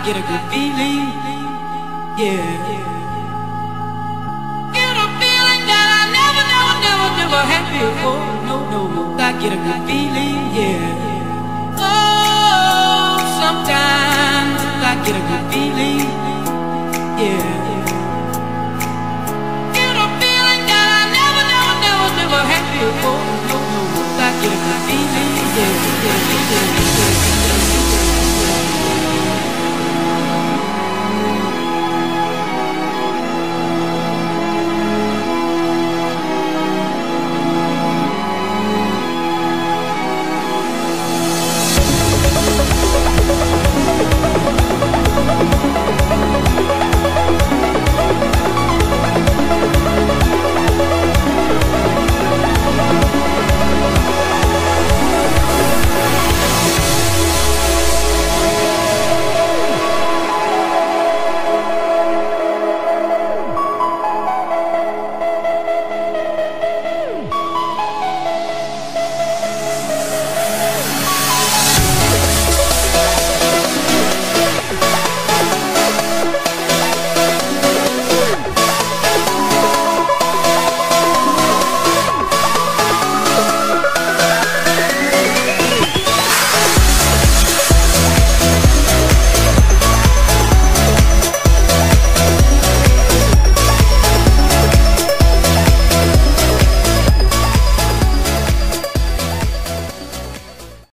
get a good feeling, yeah. Get a feeling that I never had before. No, I get a good feeling, yeah. Oh, sometimes I get a good feeling, yeah. Get a feeling that I never had before. No, I get a good feeling, yeah.